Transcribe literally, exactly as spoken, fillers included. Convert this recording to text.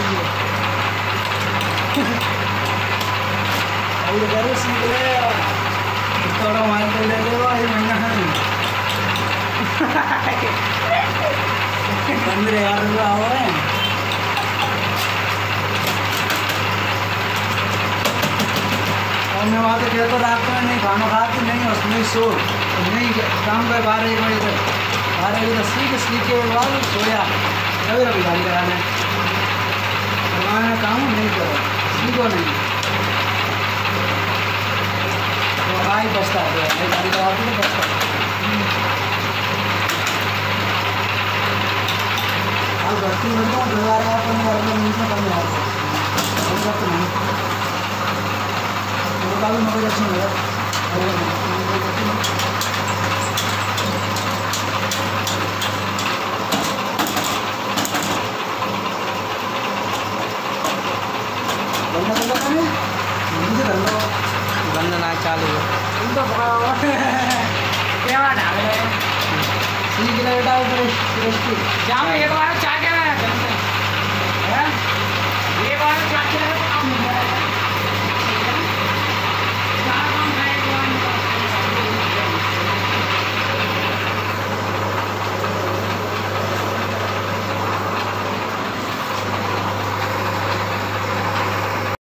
और घर सीख ले थोड़ा मार कर ले लो ये महीना है पंद्रह हजार रुपया हो रहे हैं। और मैं वहाँ पे कहता रात में नहीं खाना खाती नहीं उसमें सो नहीं काम कर बारह एक बजे तक बारह बजे तक सीख सीख के बाद सोया कभी कभी गाड़ी लगाने काम नहीं करो सीखो नहीं तो आई बचता है गाड़ी लगाती तो बचता अब भर्ती बनता हूँ दोबारा अपने घर में नीचे कम आता तो नहीं तो काफ़ी मगर अच्छी लगा बंदा बंदा कहाँ है मुझे कर लो बंदा ना चालू है तुम तो क्या डाल रहे हैं सीख ले बेटा जहाँ एक बार चाय